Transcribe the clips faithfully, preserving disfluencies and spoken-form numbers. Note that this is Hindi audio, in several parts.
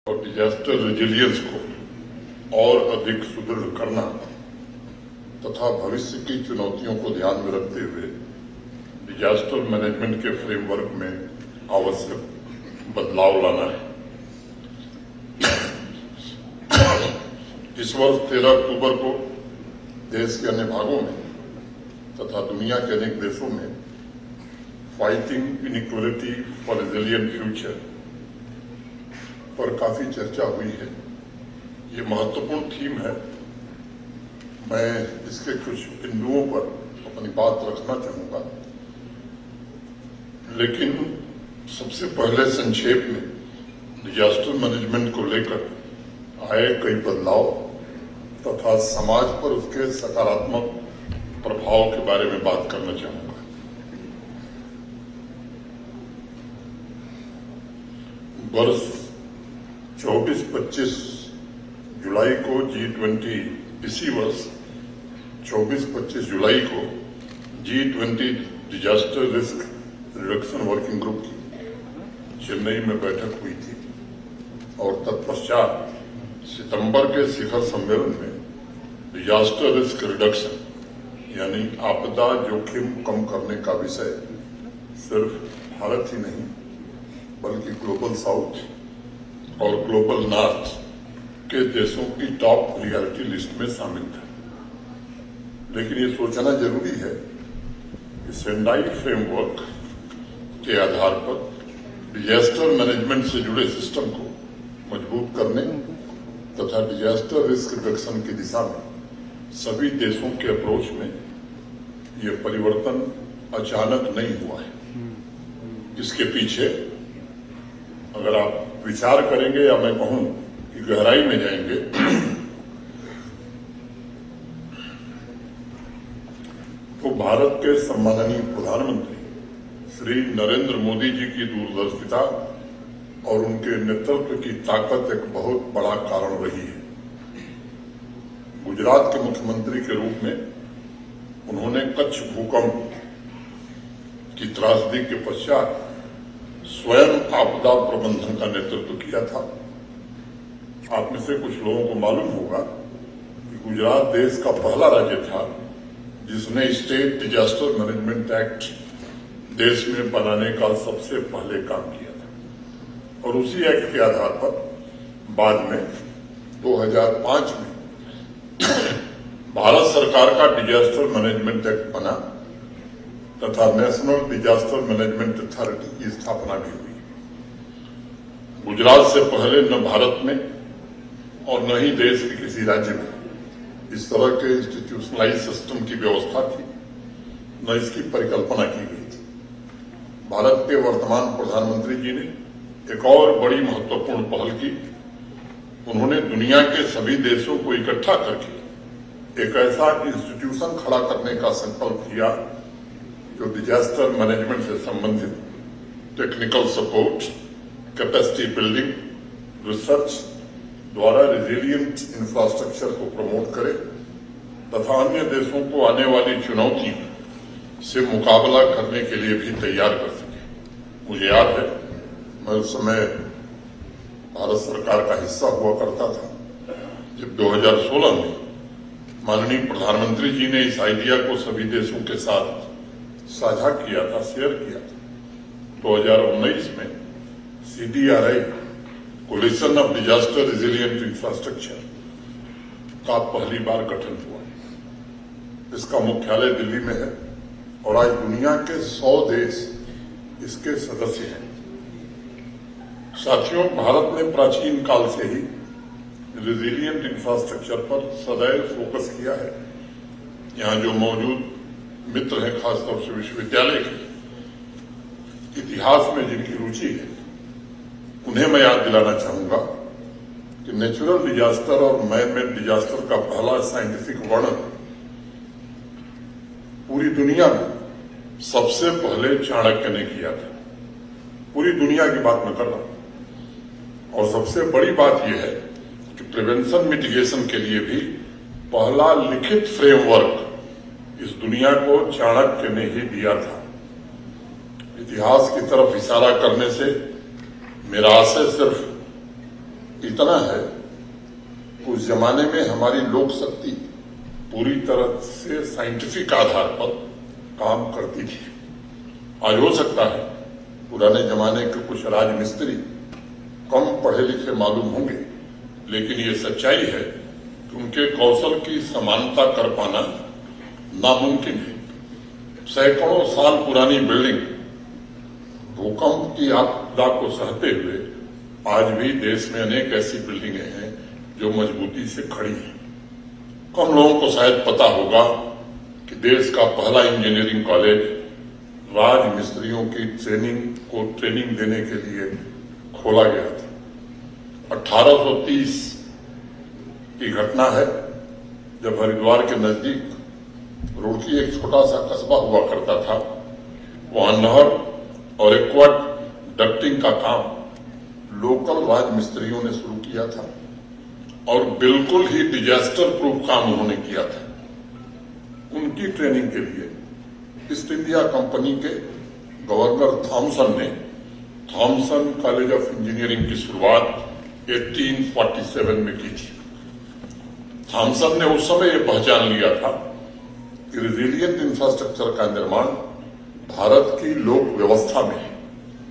और डिजास्टर रेजिलियंस को और अधिक सुदृढ़ करना तथा भविष्य की चुनौतियों को ध्यान में रखते हुए डिजास्टर मैनेजमेंट के फ्रेमवर्क में आवश्यक बदलाव लाना है। इस वर्ष तेरह अक्टूबर को देश के अन्य भागों में तथा दुनिया के अनेक देशों में fighting inequality for resilient future पर काफी चर्चा हुई है। ये महत्वपूर्ण थीम है। मैं इसके कुछ बिंदुओं पर अपनी बात रखना चाहूंगा, लेकिन सबसे पहले संक्षेप में डिजास्टर मैनेजमेंट को लेकर आए कई बदलाव तथा समाज पर उसके सकारात्मक प्रभाव के बारे में बात करना चाहूंगा। वर्ष चौबीस पच्चीस जुलाई को जी ट्वेंटी इसी वर्ष चौबीस पच्चीस जुलाई को G twenty disaster risk reduction working group की चेन्नई में बैठक हुई थी और तत्पश्चात सितंबर के शिखर सम्मेलन में डिजास्टर रिस्क रिडक्शन यानी आपदा जोखिम कम करने का विषय सिर्फ भारत ही नहीं बल्कि ग्लोबल साउथ और ग्लोबल नॉर्थ के देशों की टॉप प्रियॉरिटी लिस्ट में शामिल था। लेकिन ये सोचना जरूरी है कि सेंडाई फ्रेमवर्क के आधार पर डिजास्टर मैनेजमेंट से जुड़े सिस्टम को मजबूत करने तथा डिजास्टर रिस्क रिडक्शन की दिशा में सभी देशों के अप्रोच में ये परिवर्तन अचानक नहीं हुआ है। इसके पीछे अगर आप विचार करेंगे या मैं कहूं कि गहराई में जाएंगे तो भारत के सम्माननीय प्रधानमंत्री श्री नरेंद्र मोदी जी की दूरदर्शिता और उनके नेतृत्व की ताकत एक बहुत बड़ा कारण रही है। गुजरात के मुख्यमंत्री के रूप में उन्होंने कच्छ भूकंप की त्रासदी के पश्चात स्वयं आपदा प्रबंधन का नेतृत्व किया था। आप में से कुछ लोगों को मालूम होगा कि गुजरात देश का पहला राज्य था जिसने स्टेट डिजास्टर मैनेजमेंट एक्ट देश में बनाने का सबसे पहले काम किया था और उसी एक्ट के आधार पर बाद में दो हज़ार पाँच में भारत सरकार का डिजास्टर मैनेजमेंट एक्ट बना तथा नेशनल डिजास्टर मैनेजमेंट अथॉरिटी की स्थापना भी हुई। गुजरात से पहले न भारत में और न ही देश के किसी राज्य में इस तरह के इंस्टीट्यूशनलाइज सिस्टम की व्यवस्था थी, न इसकी परिकल्पना की गई थी। भारत के वर्तमान प्रधानमंत्री जी ने एक और बड़ी महत्वपूर्ण पहल की। उन्होंने दुनिया के सभी देशों को इकट्ठा करके एक ऐसा इंस्टीट्यूशन खड़ा करने का संकल्प किया जो डिजास्टर मैनेजमेंट से संबंधित technical support, capacity building, research द्वारा रेजिलिएंट इंफ्रास्ट्रक्चर को प्रमोट करे तथा अन्य देशों को आने वाली चुनौतियों से मुकाबला करने के लिए भी तैयार कर सके। मुझे याद है मैं उस समय भारत सरकार का हिस्सा हुआ करता था जब दो हज़ार सोलह में माननीय प्रधानमंत्री जी ने इस आइडिया को सभी देशों के साथ साझा किया था, शेयर किया था। दो हज़ार उन्नीस में C D R I coalition of disaster resilient infrastructure का पहली बार गठन हुआ। इसका मुख्यालय दिल्ली में है और आज दुनिया के सौ देश इसके सदस्य हैं। साथियों, भारत ने प्राचीन काल से ही रेजिलिएंट इंफ्रास्ट्रक्चर पर सदैव फोकस किया है। यहाँ जो मौजूद मित्र हैं, खासतौर से विश्वविद्यालय के इतिहास में जिनकी रुचि है, उन्हें मैं याद दिलाना चाहूंगा कि नेचुरल डिजास्टर और मैन मेड डिजास्टर का पहला साइंटिफिक वर्णन पूरी दुनिया में सबसे पहले चाणक्य ने किया था। पूरी दुनिया की बात मैं कर रहा हूं। और सबसे बड़ी बात यह है कि प्रिवेंशन मिटिगेशन के लिए भी पहला लिखित फ्रेमवर्क इस दुनिया को चाणक्य ने ही दिया था। इतिहास की तरफ इशारा करने से मेरा आशय सिर्फ इतना है, उस जमाने में हमारी लोक शक्ति पूरी तरह से साइंटिफिक आधार पर काम करती थी। आज हो सकता है पुराने जमाने के कुछ राजमिस्त्री कम पढ़े लिखे मालूम होंगे, लेकिन ये सच्चाई है कि उनके कौशल की समानता कर पाना नामुमकिन है। सैकड़ों साल पुरानी बिल्डिंग भूकंप की आपदा को सहते हुए आज भी देश में अनेक ऐसी बिल्डिंगें हैं जो मजबूती से खड़ी हैं। कम लोगों को शायद पता होगा कि देश का पहला इंजीनियरिंग कॉलेज राज मिस्त्रियों की ट्रेनिंग को ट्रेनिंग देने के लिए खोला गया था। अठारह सौ तीस की घटना है, जब हरिद्वार के नजदीक रुड़की एक छोटा सा कस्बा हुआ करता था। वहां नहर और एक्वाड डक्टिंग का काम लोकल राज मिस्त्रियों ने शुरू किया था और बिल्कुल ही डिजास्टर प्रूफ काम उन्होंने किया था। उनकी ट्रेनिंग के लिए ईस्ट इंडिया कंपनी के गवर्नर थॉमसन ने थॉमसन कॉलेज ऑफ इंजीनियरिंग की शुरुआत अठारह सौ सैंतालीस में की थी। थॉमसन ने उस समय यह पहचान लिया था कि रिजिलियंट इंफ्रास्ट्रक्चर का निर्माण भारत की लोक व्यवस्था में है,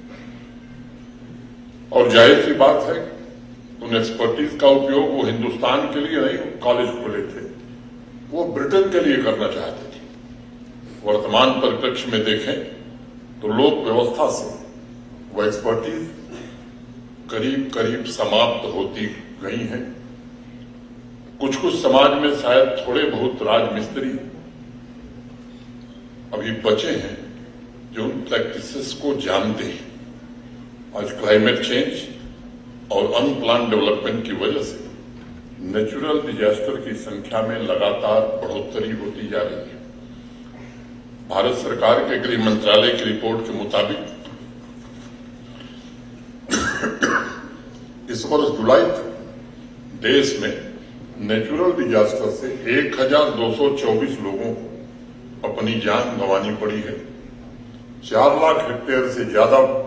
और जाहिर सी बात है उन एक्सपर्टीज का उपयोग वो हिंदुस्तान के लिए नहीं कॉलेज खोले थे, वो ब्रिटेन के लिए करना चाहते थे। वर्तमान परिप्रेक्ष्य में देखें तो लोक व्यवस्था से वो एक्सपर्टीज करीब करीब समाप्त होती गई हैं। कुछ कुछ समाज में शायद थोड़े बहुत राजमिस्त्री अभी बचे हैं जो उन प्रैक्टिसेस को जानते हैं। आज क्लाइमेट चेंज और अनप्लान डेवलपमेंट की वजह से नेचुरल डिजास्टर की संख्या में लगातार बढ़ोतरी होती जा रही है। भारत सरकार के गृह मंत्रालय की रिपोर्ट के मुताबिक इस वर्ष जुलाई तक देश में नेचुरल डिजास्टर से एक हजार दो सौ चौबीस लोगों को अपनी जान गंवानी पड़ी है। चार लाख हेक्टेयर से ज्यादा